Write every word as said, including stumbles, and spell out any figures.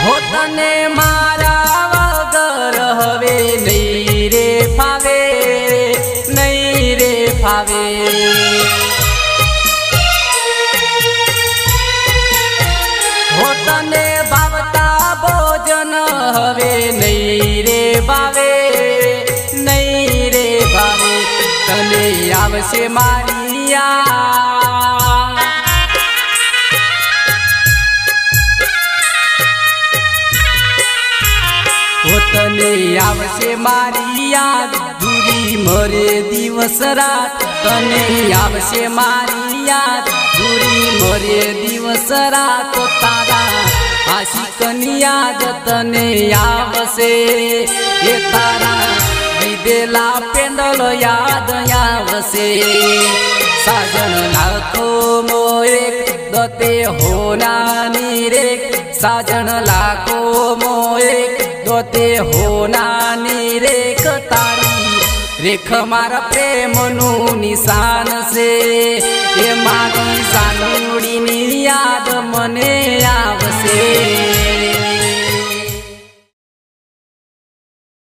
हो तने मारा वगर हवे नहीं रे फावे नहीं रे फावे हो तने भावता भोजन हवे नहीं रे भावे नहीं रे भावे तने आवशे मारिया तने आवशे मारी याद दूरी मरे दिवस रात तने आवशे मारी याद दूरी मरे दिवस रात तारा आशिकनी याद तने आवशे ये तारा विदेला पेंडल याद आवशे साजन लाखो मोरे दते होना रे साजन लाखो मोरे दोते होना रे तारी रेख मारा प्रेम नु निशान से।